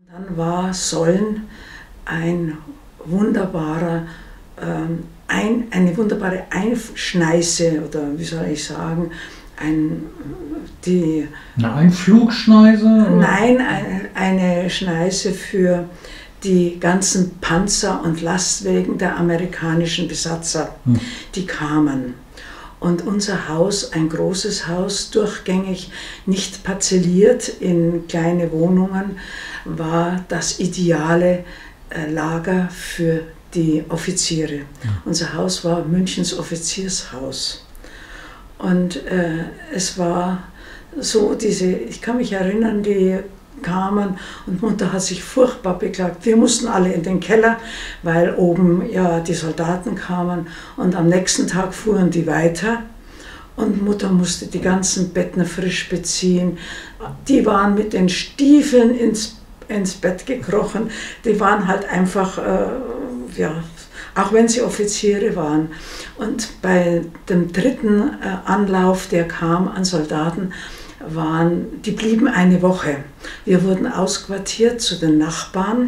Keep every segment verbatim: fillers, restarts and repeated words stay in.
Dann war Solln ein wunderbarer, ähm, ein, eine wunderbare Einschneise, oder wie soll ich sagen, ein, die, eine Einflugschneise? Nein, ein, eine Schneise für die ganzen Panzer und Lastwagen der amerikanischen Besatzer, hm. die kamen. Und unser Haus, ein großes Haus, durchgängig, nicht parzelliert in kleine Wohnungen, war das ideale Lager für die Offiziere. Ja. Unser Haus war Münchens Offiziershaus. Und äh, es war so diese, ich kann mich erinnern, die kamen und Mutter hat sich furchtbar beklagt. Wir mussten alle in den Keller, weil oben ja die Soldaten kamen und am nächsten Tag fuhren die weiter und Mutter musste die ganzen Betten frisch beziehen. Die waren mit den Stiefeln ins, ins Bett gekrochen, die waren halt einfach, äh, ja, auch wenn sie Offiziere waren. Und bei dem dritten äh, Anlauf, der kam an Soldaten, waren, die blieben eine Woche. Wir wurden ausquartiert zu den Nachbarn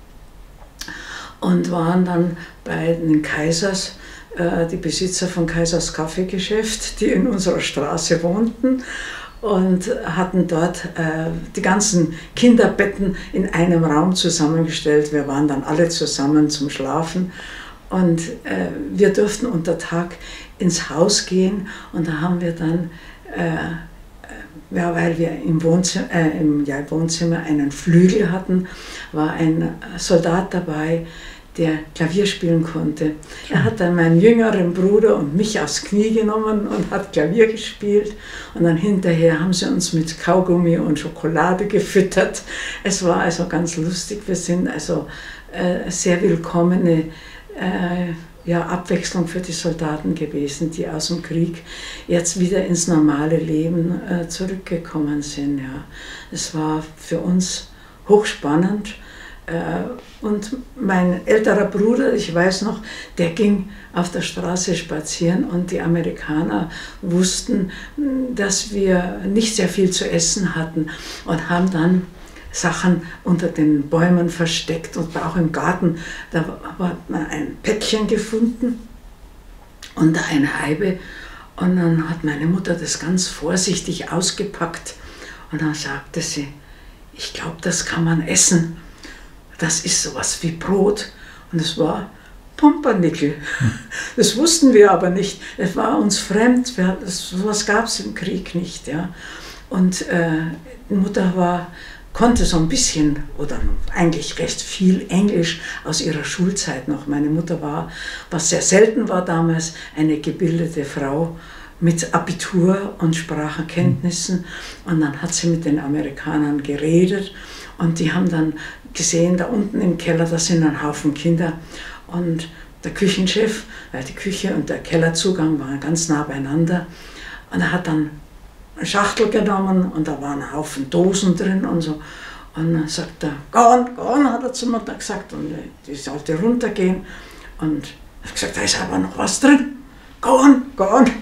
und waren dann bei den Kaisers, äh, die Besitzer von Kaisers Kaffeegeschäft, die in unserer Straße wohnten und hatten dort äh, die ganzen Kinderbetten in einem Raum zusammengestellt. Wir waren dann alle zusammen zum Schlafen und äh, wir durften unter Tag ins Haus gehen und da haben wir dann äh, ja, weil wir im Wohnzimmer, äh, im ja, Wohnzimmer einen Flügel hatten, war ein Soldat dabei, der Klavier spielen konnte. Er hat dann meinen jüngeren Bruder und mich aufs Knie genommen und hat Klavier gespielt. Und dann hinterher haben sie uns mit Kaugummi und Schokolade gefüttert. Es war also ganz lustig. Wir sind also äh, sehr willkommene äh, ja, Abwechslung für die Soldaten gewesen, die aus dem Krieg jetzt wieder ins normale Leben äh, zurückgekommen sind. Ja. Es war für uns hochspannend. Äh, und mein älterer Bruder, ich weiß noch, der ging auf der Straße spazieren und die Amerikaner wussten, dass wir nicht sehr viel zu essen hatten und haben dann Sachen unter den Bäumen versteckt und auch im Garten, da hat man ein Päckchen gefunden unter einer Eibe und dann hat meine Mutter das ganz vorsichtig ausgepackt und dann sagte sie, ich glaube, das kann man essen, das ist sowas wie Brot und es war Pumpernickel. Das wussten wir aber nicht, es war uns fremd, wir, das, sowas gab es im Krieg nicht. Ja. Und äh, die Mutter war konnte so ein bisschen oder eigentlich recht viel Englisch aus ihrer Schulzeit noch. Meine Mutter war, was sehr selten war damals, eine gebildete Frau mit Abitur und Sprachenkenntnissen. Und dann hat sie mit den Amerikanern geredet und die haben dann gesehen, da unten im Keller, da sind ein Haufen Kinder. Und der Küchenchef, weil die Küche und der Kellerzugang waren ganz nah beieinander, und er hat dann eine Schachtel genommen und da waren ein Haufen Dosen drin und so. Und dann sagt er, gone, gone, hat er zur Mutter gesagt, und die sollte runtergehen. Und er hat gesagt, da ist aber noch was drin, gone, gone.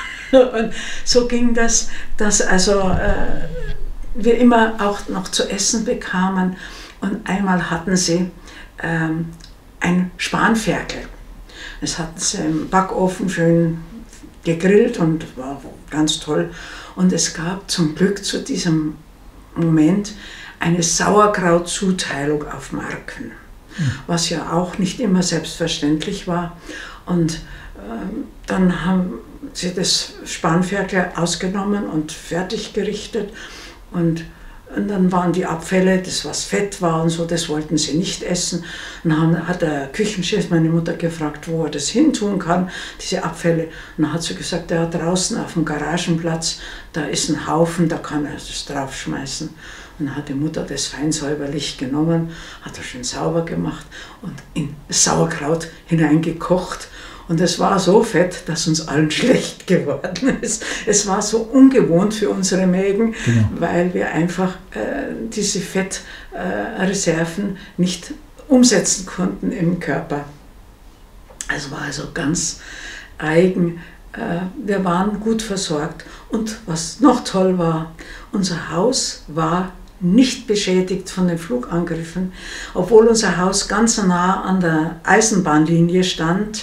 Und so ging das, dass also äh, wir immer auch noch zu essen bekamen. Und einmal hatten sie ähm, ein Spanferkel. Das hatten sie im Backofen schön gegrillt und war ganz toll. Und es gab zum Glück zu diesem Moment eine Sauerkrautzuteilung auf Marken, mhm. was ja auch nicht immer selbstverständlich war. Und äh, dann haben sie das Spanferkel ausgenommen und fertig gerichtet. Und, und dann waren die Abfälle, das was Fett war und so, das wollten sie nicht essen. Dann haben, hat der Küchenchef meine Mutter gefragt, wo er das hintun kann, diese Abfälle. Und dann hat sie gesagt, ja, draußen auf dem Garagenplatz, da ist ein Haufen, da kann er das draufschmeißen. Und dann hat die Mutter das fein säuberlich genommen, hat er schön sauber gemacht und in Sauerkraut hineingekocht. Und es war so fett, dass uns allen schlecht geworden ist. Es war so ungewohnt für unsere Mägen, genau. weil wir einfach äh, diese Fettreserven äh, nicht umsetzen konnten im Körper. Es war also ganz eigen. Äh, wir waren gut versorgt. Und was noch toll war, unser Haus war nicht beschädigt von den Flugangriffen, obwohl unser Haus ganz nah an der Eisenbahnlinie stand.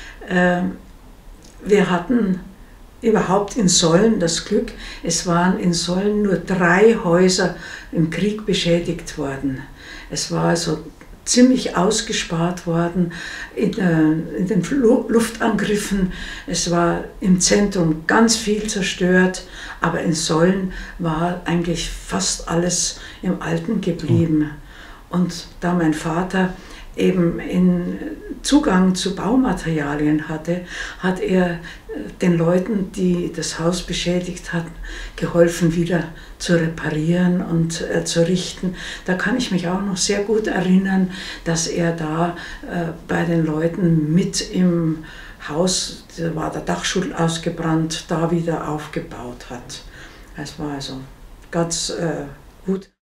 Wir hatten überhaupt in Solln das Glück, es waren in Solln nur drei Häuser im Krieg beschädigt worden. Es war also ziemlich ausgespart worden in, äh, in den Luftangriffen. Es war im Zentrum ganz viel zerstört, aber in Solln war eigentlich fast alles im Alten geblieben. Und da mein Vater eben in Zugang zu Baumaterialien hatte, hat er den Leuten, die das Haus beschädigt hatten, geholfen, wieder zu reparieren und äh, zu richten. Da kann ich mich auch noch sehr gut erinnern, dass er da äh, bei den Leuten mit im Haus, da war der Dachschutt ausgebrannt, da wieder aufgebaut hat. Es war also ganz äh, gut.